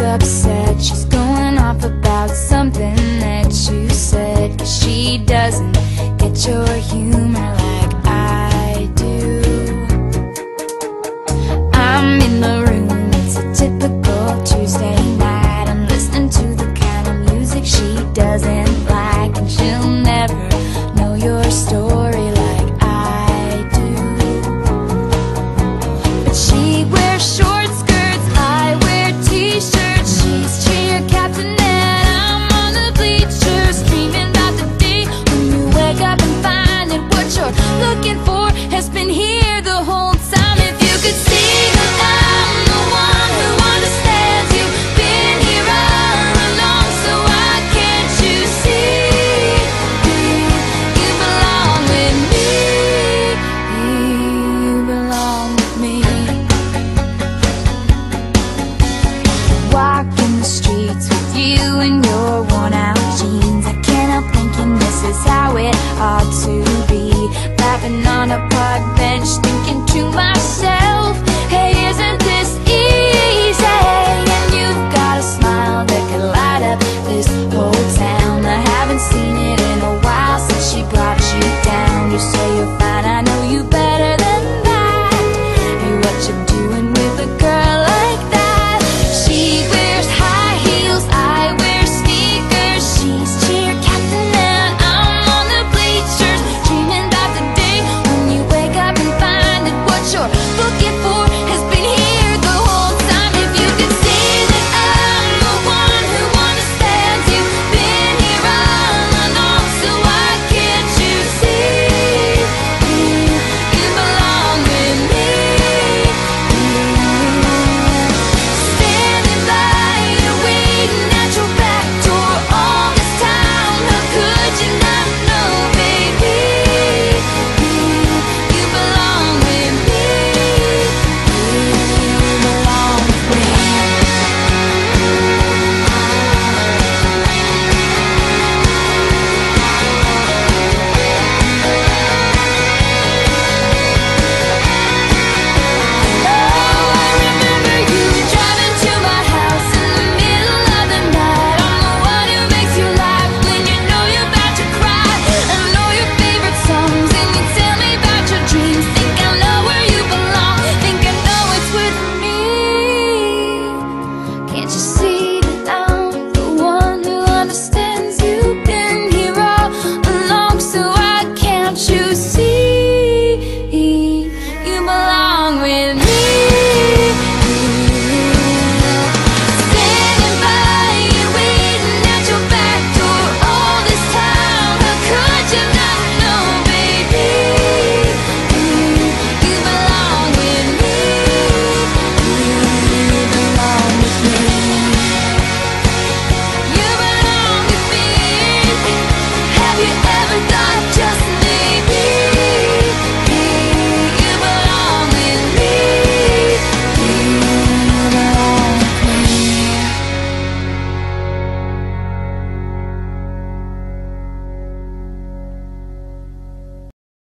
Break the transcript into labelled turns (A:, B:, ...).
A: upset. She's going off about something that you said, 'cause she doesn't get your humor like I do. I'm in the room, it's a typical Tuesday night. I'm listening to the kind of music she doesn't like, and she'll never know your story like I do. But she wears short skirts, I wear t-shirts. She's cheer captain and I'm on the bleachers, dreaming about the day when you wake up and find that what you're looking for has been here the whole time. If you could see that I'm the one who understands, you've been here all along, so why can't you see you belong with me? You belong with me. Walking the streets with you in your worn out jeans, I can't help thinking this is how it ought to be. Laughing on a park bench, thinking to myself,